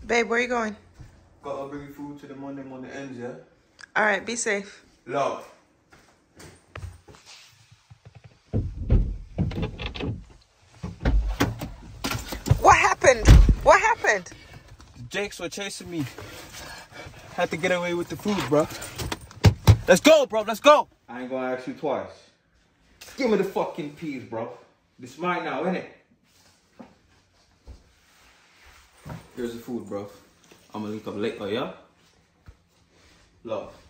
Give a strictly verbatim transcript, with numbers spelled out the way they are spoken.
Babe, where you going? Gotta bring you food to the Monday morning ends, yeah? Alright, be safe. Love. What happened? What happened? The Jakes were chasing me. Had to get away with the food, bro. Let's go, bro. Let's go. I ain't gonna ask you twice. Give me the fucking peas, bro. This mine now, innit? Here's the food, bro. I'm gonna link up later, yeah? Love.